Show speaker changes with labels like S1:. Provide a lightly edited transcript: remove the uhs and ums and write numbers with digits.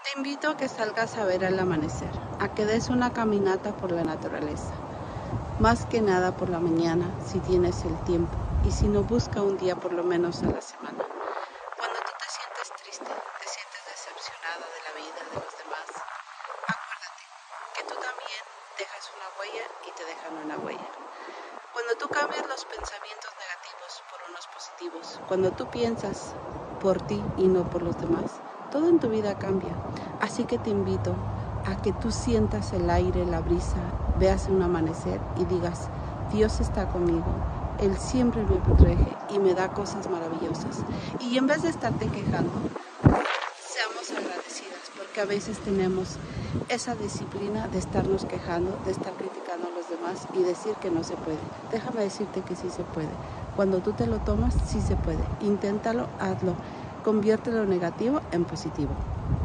S1: Te invito a que salgas a ver el amanecer, a que des una caminata por la naturaleza. Más que nada por la mañana, si tienes el tiempo, y si no, busca un día por lo menos a la semana. Cuando tú te sientes triste, te sientes decepcionada de la vida, de los demás, acuérdate que tú también dejas una huella y te dejan una huella. Cuando tú cambias los pensamientos negativos por unos positivos, cuando tú piensas por ti y no por los demás, todo en tu vida cambia. Así que te invito a que tú sientas el aire, la brisa, veas un amanecer y digas, Dios está conmigo, Él siempre me protege y me da cosas maravillosas. Y en vez de estarte quejando, seamos agradecidas, porque a veces tenemos esa disciplina de estarnos quejando, de estar criticando a los demás y decir que no se puede. Déjame decirte que sí se puede. Cuando tú te lo tomas, sí se puede. Inténtalo, hazlo. Convierte lo negativo en positivo.